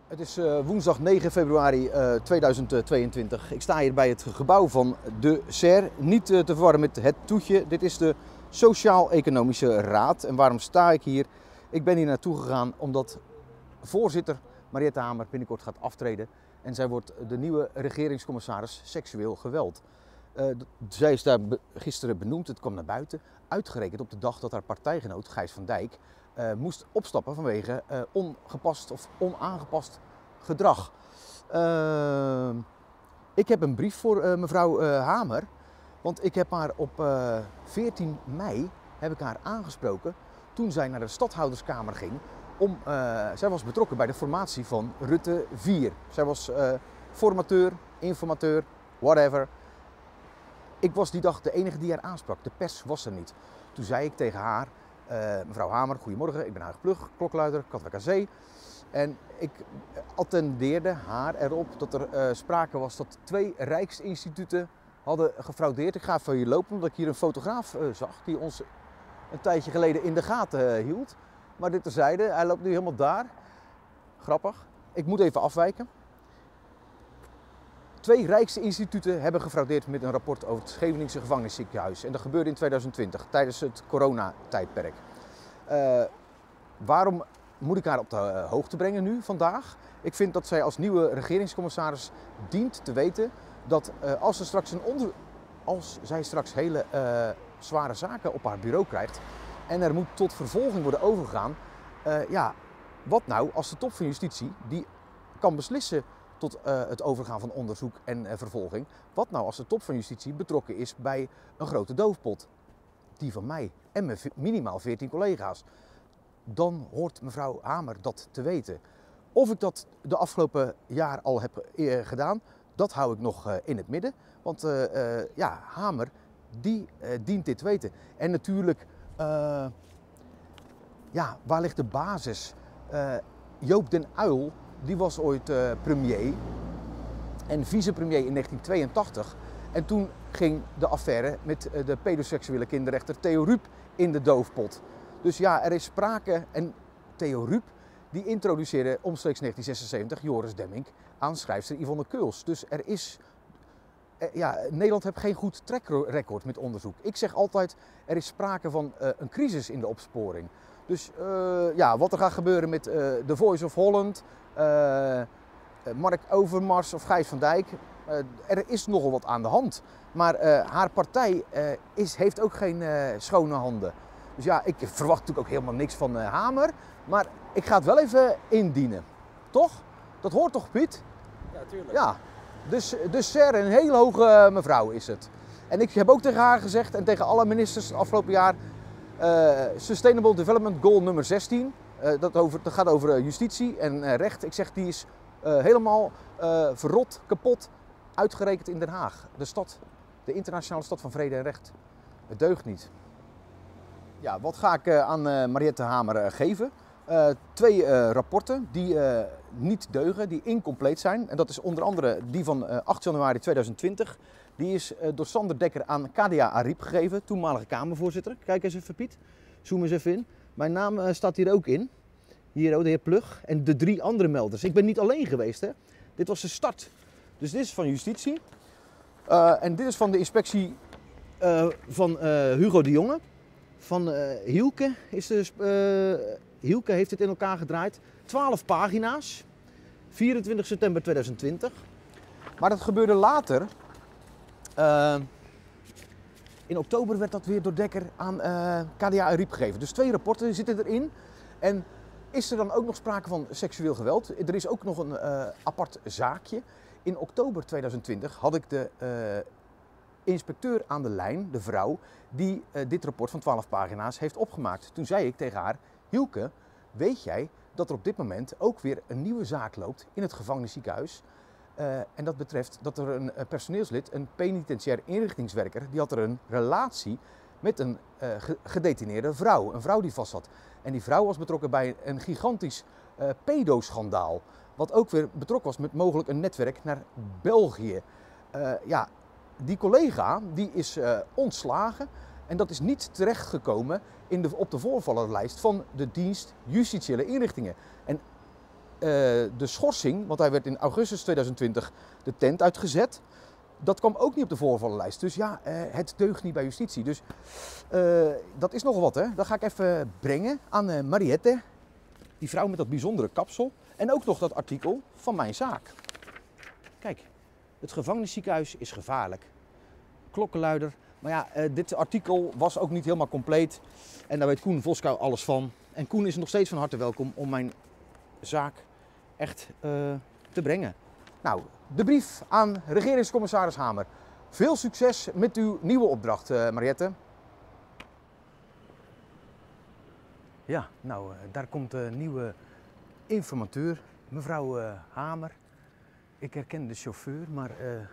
Het is woensdag 9 februari 2022. Ik sta hier bij het gebouw van de SER. Niet te verwarren met het toetje. Dit is de Sociaal-Economische Raad. En waarom sta ik hier? Ik ben hier naartoe gegaan omdat voorzitter Mariette Hamer binnenkort gaat aftreden. En zij wordt de nieuwe regeringscommissaris seksueel geweld. Zij is daar gisteren benoemd, het kwam naar buiten. Uitgerekend op de dag dat haar partijgenoot Gijs van Dijk moest opstappen vanwege ongepast of onaangepast gedrag. Ik heb een brief voor mevrouw Hamer, want ik heb haar op 14 mei heb ik haar aangesproken toen zij naar de stadhouderskamer ging. Zij was betrokken bij de formatie van Rutte 4. Zij was formateur, informateur, whatever. Ik was die dag de enige die haar aansprak. De pers was er niet. Toen zei ik tegen haar, mevrouw Hamer, goedemorgen, ik ben Huig Plug, klokluider, Katwijk aan Zee. En ik attendeerde haar erop dat er sprake was dat 2 rijksinstituten hadden gefraudeerd. Ik ga even hier lopen omdat ik hier een fotograaf zag die ons een tijdje geleden in de gaten hield. Maar dit terzijde, hij loopt nu helemaal daar. Grappig. Ik moet even afwijken. 2 rijksinstituten hebben gefraudeerd met een rapport over het Scheveningse gevangenisziekenhuis. En dat gebeurde in 2020, tijdens het coronatijdperk. Waarom moet ik haar op de hoogte brengen nu, vandaag? Ik vind dat zij als nieuwe regeringscommissaris dient te weten dat als zij straks hele zware zaken op haar bureau krijgt en er moet tot vervolging worden overgegaan. Wat nou als de top van justitie, die kan beslissen tot het overgaan van onderzoek en vervolging. Wat nou als de top van justitie betrokken is bij een grote doofpot? Die van mij en mijn minimaal 14 collega's. Dan hoort mevrouw Hamer dat te weten. Of ik dat de afgelopen jaar al heb gedaan, dat hou ik nog in het midden. Want Hamer, die dient dit te weten. En natuurlijk, waar ligt de basis? Joop den Uyl, die was ooit premier en vicepremier in 1982. En toen ging de affaire met de pedoseksuele kinderrechter Theo Ruep in de doofpot. Dus ja, er is sprake. En Theo Ruep die introduceerde omstreeks 1976 Joris Demmink aan schrijfster Yvonne Keuls. Dus er is... Nederland heeft geen goed trackrecord met onderzoek. Ik zeg altijd, er is sprake van een crisis in de opsporing. Dus wat er gaat gebeuren met The Voice of Holland, Mark Overmars of Gijs van Dijk, er is nogal wat aan de hand. Maar haar partij heeft ook geen schone handen. Dus ja, ik verwacht natuurlijk ook helemaal niks van Hamer, maar ik ga het wel even indienen. Toch? Dat hoort toch, Piet? Ja, tuurlijk. Ja, dus SER, een hele hoge mevrouw is het. En ik heb ook tegen haar gezegd en tegen alle ministers het afgelopen jaar, Sustainable Development Goal nummer 16, dat gaat over justitie en recht. Ik zeg, die is helemaal verrot, kapot, uitgerekend in Den Haag. De internationale stad van vrede en recht. Het deugt niet. Ja, wat ga ik aan Mariette Hamer geven? 2 rapporten die niet deugen, die incompleet zijn. En dat is onder andere die van 8 januari 2020. Die is door Sander Dekker aan Kadia Ariep gegeven, toenmalige Kamervoorzitter. Kijk eens even, Piet. Zoom eens even in. Mijn naam staat hier ook in. Hier, de heer Plug. En de 3 andere melders. Ik ben niet alleen geweest, hè. Dit was de start. Dus dit is van justitie. En dit is van de inspectie van Hugo de Jonge. Van Hielke. Hielke heeft het in elkaar gedraaid. 12 pagina's. 24 september 2020. Maar dat gebeurde later. In oktober werd dat weer door Dekker aan Kadia Ariep gegeven. Dus 2 rapporten zitten erin. En is er dan ook nog sprake van seksueel geweld? Er is ook nog een apart zaakje. In oktober 2020 had ik de inspecteur aan de lijn, de vrouw, die dit rapport van 12 pagina's heeft opgemaakt. Toen zei ik tegen haar, Hielke, weet jij dat er op dit moment ook weer een nieuwe zaak loopt in het gevangenisziekenhuis? En dat betreft dat er een personeelslid, een penitentiair inrichtingswerker, die had er een relatie met een gedetineerde vrouw. Een vrouw die vast zat. En die vrouw was betrokken bij een gigantisch pedoschandaal. Wat ook weer betrokken was met mogelijk een netwerk naar België. Die collega die is ontslagen. En dat is niet terechtgekomen op de voorvallenlijst van de dienst justitiële inrichtingen. En de schorsing, want hij werd in augustus 2020 de tent uitgezet. Dat kwam ook niet op de voorvallenlijst. Dus ja, het deugt niet bij justitie. Dus dat is nogal wat, hè. Dat ga ik even brengen aan Mariette. Die vrouw met dat bijzondere kapsel. En ook nog dat artikel van mijn zaak. Kijk, het gevangenisziekenhuis is gevaarlijk. Klokkenluider. Maar ja, dit artikel was ook niet helemaal compleet. En daar weet Koen Voskou alles van. En Koen is nog steeds van harte welkom om mijn zaak echt te brengen. Nou, de brief aan regeringscommissaris Hamer. Veel succes met uw nieuwe opdracht, Mariette. Ja, nou, daar komt een nieuwe informateur, mevrouw Hamer. Ik herken de chauffeur, maar...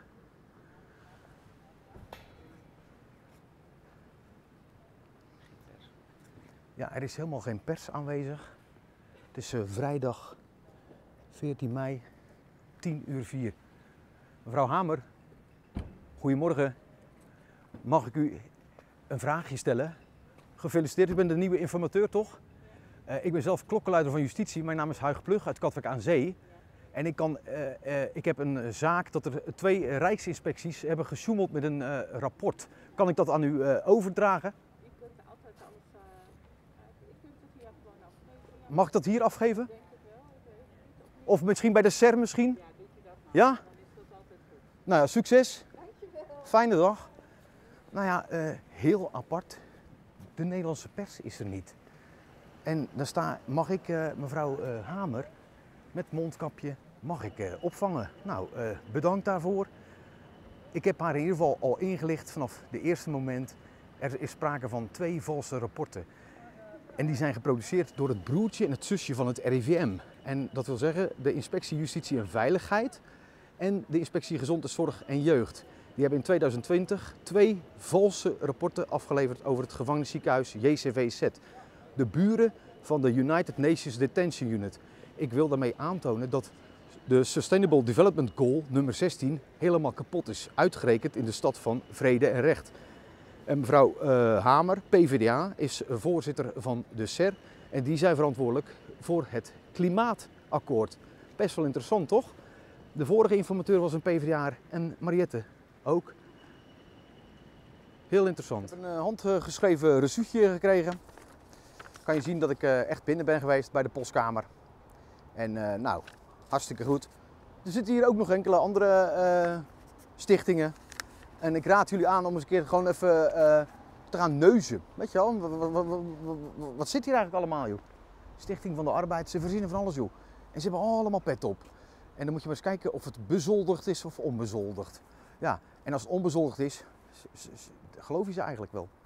Ja, er is helemaal geen pers aanwezig. Het is vrijdag 14 mei, 10:04. Mevrouw Hamer, goedemorgen. Mag ik u een vraagje stellen? Gefeliciteerd, u bent de nieuwe informateur, toch? Ik ben zelf klokkenluider van justitie. Mijn naam is Huig Plug uit Katwijk aan Zee. En ik heb een zaak dat er 2 rijksinspecties hebben gesjoemeld met een rapport. Kan ik dat aan u overdragen? Je kunt altijd alles, je kunt het hier gewoon afgeven. Ja, Mag ik dat hier afgeven? denk het wel. Ik weet het niet. Of misschien bij de SER misschien? Ja, doet u dat maar. Ja? Dan is dat altijd goed. Nou ja, succes. Dankjewel. Fijne dag. Nou ja, heel apart. De Nederlandse pers is er niet. En dan mag ik mevrouw Hamer met mondkapje mag ik opvangen. Nou, bedankt daarvoor. Ik heb haar in ieder geval al ingelicht vanaf het eerste moment. Er is sprake van 2 valse rapporten. En die zijn geproduceerd door het broertje en het zusje van het RIVM. En dat wil zeggen de Inspectie Justitie en Veiligheid en de Inspectie Gezondheidszorg en Jeugd. Die hebben in 2020 2 valse rapporten afgeleverd over het gevangenisziekenhuis JCVZ. De buren van de United Nations Detention Unit. Ik wil daarmee aantonen dat de Sustainable Development Goal nummer 16 helemaal kapot is. Uitgerekend in de stad van Vrede en Recht. En mevrouw Hamer, PvdA, is voorzitter van de SER. En die zijn verantwoordelijk voor het klimaatakkoord. Best wel interessant, toch? De vorige informateur was een PvdA en Mariette ook. Heel interessant. Ik heb een handgeschreven reçuutje gekregen. Kan je zien dat ik echt binnen ben geweest bij de postkamer. En nou, hartstikke goed. Er zitten hier ook nog enkele andere stichtingen. En ik raad jullie aan om eens een keer gewoon even te gaan neuzen. Weet je wel, wat zit hier eigenlijk allemaal, joh? Stichting van de Arbeid, ze voorzien van alles, joh. En ze hebben allemaal pet op. En dan moet je maar eens kijken of het bezoldigd is of onbezoldigd. Ja, en als het onbezoldigd is, geloof je ze eigenlijk wel.